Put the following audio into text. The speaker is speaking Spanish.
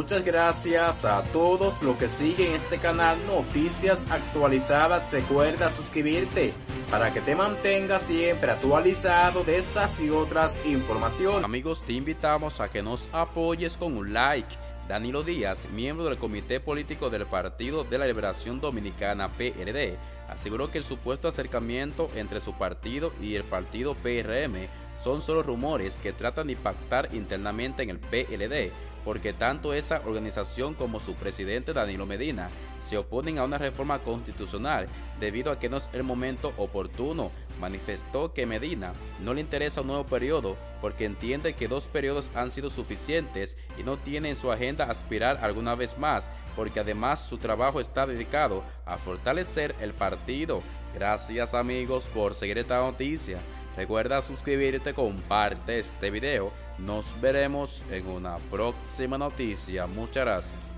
Muchas gracias a todos los que siguen este canal Noticias Actualizadas. Recuerda suscribirte para que te mantengas siempre actualizado de estas y otras informaciones. Amigos, te invitamos a que nos apoyes con un like. Danilo Díaz, miembro del Comité Político del Partido de la Liberación Dominicana PLD, aseguró que el supuesto acercamiento entre su partido y el partido PRM son solo rumores que tratan de impactar internamente en el PLD, porque tanto esa organización como su presidente Danilo Medina se oponen a una reforma constitucional debido a que no es el momento oportuno. Manifestó que Medina no le interesa un nuevo periodo porque entiende que 2 periodos han sido suficientes y no tiene en su agenda aspirar alguna vez más, porque además su trabajo está dedicado a fortalecer el partido. Gracias amigos por seguir esta noticia. Recuerda suscribirte, comparte este video. Nos veremos en una próxima noticia. Muchas gracias.